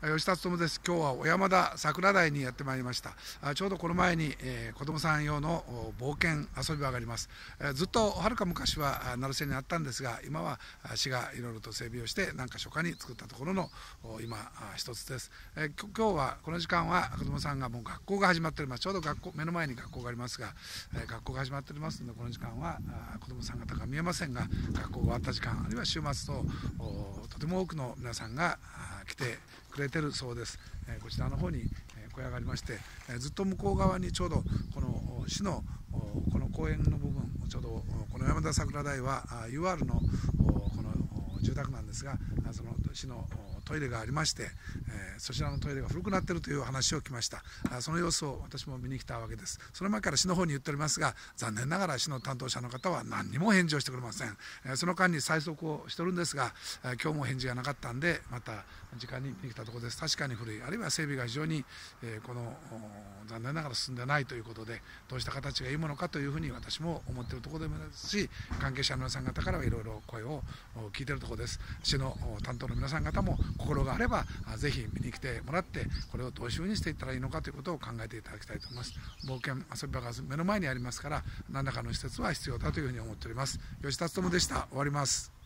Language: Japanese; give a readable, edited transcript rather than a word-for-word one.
吉田勉です。今日は小山田桜台にやってまいりました。ちょうどこの前に、子どもさん用の冒険遊び場があります。ずっとはるか昔は鳴瀬にあったんですが、今は市がいろいろと整備をして何か所かに作ったところの今一つです。今日はこの時間は子どもさんがもう学校が始まっております。ちょうど目の前に学校がありますが、学校が始まっておりますので、この時間は子どもさん方が見えませんが、学校が終わった時間あるいは週末ととても多くの皆さんが来てくれてるそうです。こちらの方に小屋がありまして、ずっと向こう側にちょうどこの市のこの公園の部分、ちょうどこの山田桜台は UR のこの住宅なんですが、その市のトイレがありまして、そちらのトイレが古くなっているという話を聞きました。その様子を私も見に来たわけです。その前から市の方に言っておりますが、残念ながら市の担当者の方は何にも返事をしてくれません。その間に催促をしておるんですが、今日も返事がなかったんで、また時間に見に来たところです。確かに古い、あるいは整備が非常に、残念ながら進んでないということで、どうした形がいいものかというふうに私も思っているところですし、関係者の皆さん方からはいろいろ声を聞いているところです。市の担当の皆さん方も心があればぜひ見に来てもらって、これをどういうふうにしていったらいいのかということを考えていただきたいと思います。冒険遊び場が目の前にありますから、何らかの施設は必要だというふうに思っております。吉田勉でした。終わります。